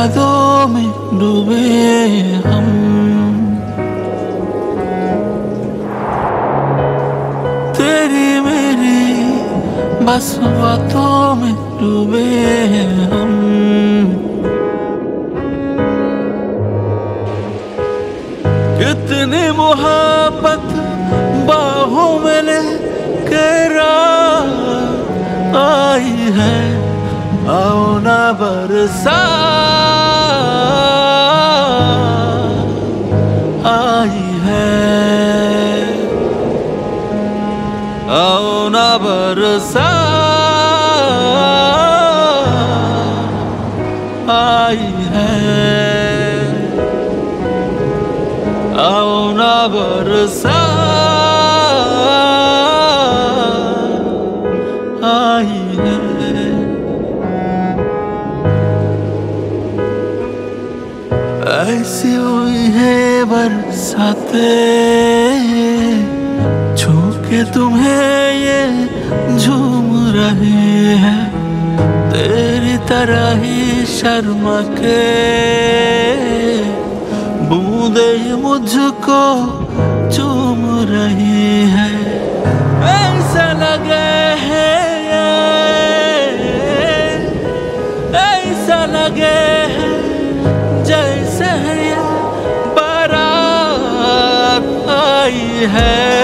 यादों में डूबे हम। तेरी मेरी बस बातों में डूबे हम। कितनी मोहब्बत बाहों में लेके रात आई है, आओ ना बरसा आई है, आओ ना बरसा आई है, आओ ना बरसा आई है। ऐसी हुई है बरसाते, छू के तुम्हें ये झूम रहे हैं, तेरी तरह ही शर्मा के बूंदे मुझको चूम रही है। ऐसा लगे है, ऐसा लगे है जैसे बारात आई है,